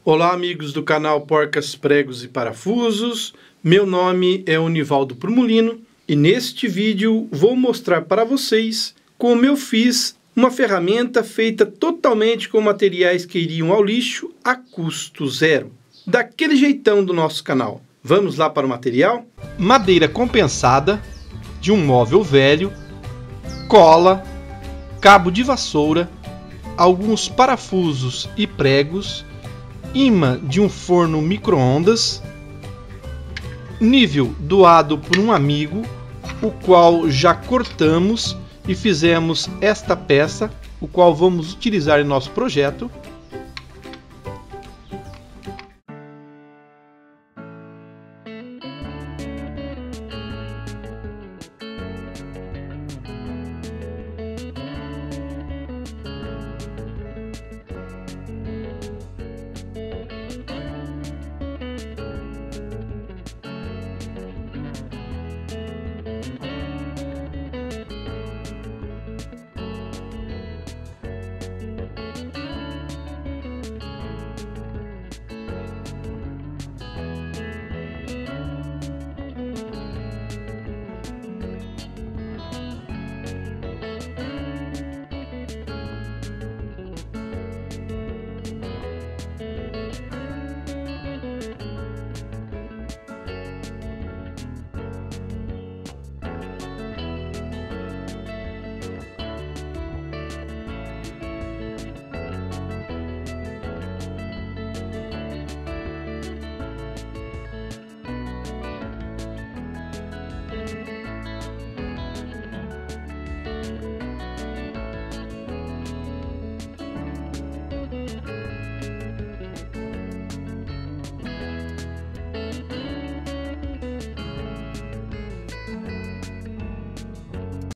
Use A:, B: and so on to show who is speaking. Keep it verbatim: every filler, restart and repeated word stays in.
A: Olá, amigos do canal Porcas, Pregos e Parafusos. Meu nome é Univaldo Prumulino e neste vídeo vou mostrar para vocês como eu fiz uma ferramenta feita totalmente com materiais que iriam ao lixo a custo zero. Daquele jeitão do nosso canal. Vamos lá para o material? Madeira compensada de um móvel velho, cola, cabo de vassoura, alguns parafusos e pregos, imã de um forno micro-ondas, nível doado por um amigo, o qual já cortamos e fizemos esta peça, o qual vamos utilizar em nosso projeto,